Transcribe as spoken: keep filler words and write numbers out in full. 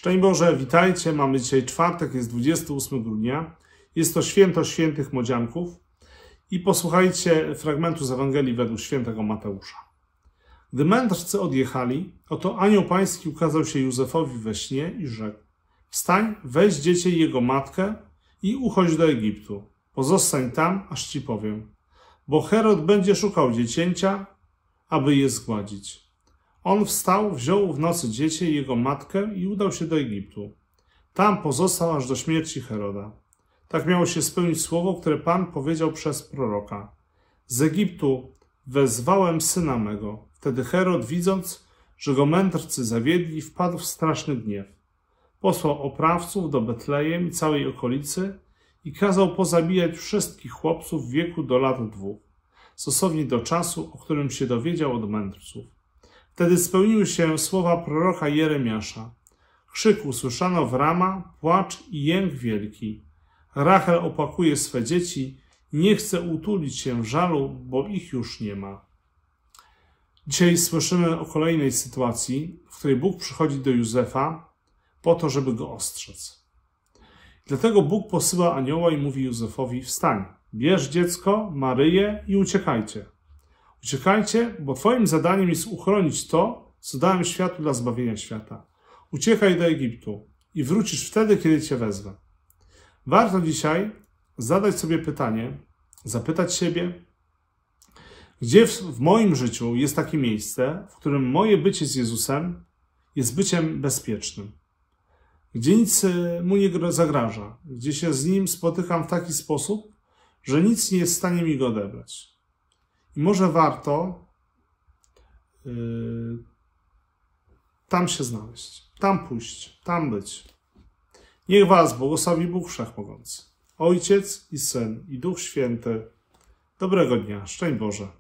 Szczęść Boże, witajcie. Mamy dzisiaj czwartek, jest dwudziestego ósmego grudnia. Jest to święto świętych młodzianków. I posłuchajcie fragmentu z Ewangelii według świętego Mateusza. Gdy mędrcy odjechali, oto anioł pański ukazał się Józefowi we śnie i rzekł: wstań, weź dziecię i jego matkę i uchodź do Egiptu. Pozostań tam, aż ci powiem. Bo Herod będzie szukał dziecięcia, aby je zgładzić. On wstał, wziął w nocy dziecię i jego matkę i udał się do Egiptu. Tam pozostał aż do śmierci Heroda. Tak miało się spełnić słowo, które Pan powiedział przez proroka. Z Egiptu wezwałem syna mego. Wtedy Herod, widząc, że go mędrcy zawiedli, wpadł w straszny gniew. Posłał oprawców do Betlejem i całej okolicy i kazał pozabijać wszystkich chłopców w wieku do lat dwóch, stosownie do czasu, o którym się dowiedział od mędrców. Wtedy spełniły się słowa proroka Jeremiasza. Krzyk usłyszano w Rama, płacz i jęk wielki. Rachel opłakuje swe dzieci, nie chce utulić się w żalu, bo ich już nie ma. Dzisiaj słyszymy o kolejnej sytuacji, w której Bóg przychodzi do Józefa po to, żeby go ostrzec. Dlatego Bóg posyła anioła i mówi Józefowi: wstań, bierz dziecko, Maryję i uciekajcie. Uciekajcie, bo twoim zadaniem jest uchronić to, co dałem światu dla zbawienia świata. Uciekaj do Egiptu i wrócisz wtedy, kiedy cię wezwę. Warto dzisiaj zadać sobie pytanie, zapytać siebie, gdzie w, w moim życiu jest takie miejsce, w którym moje bycie z Jezusem jest byciem bezpiecznym. Gdzie nic mu nie zagraża, gdzie się z Nim spotykam w taki sposób, że nic nie jest w stanie mi go odebrać. I może warto yy, tam się znaleźć, tam pójść, tam być. Niech was błogosławi Bóg Wszechmogący, Ojciec i Syn i Duch Święty. Dobrego dnia. Szczęść Boże.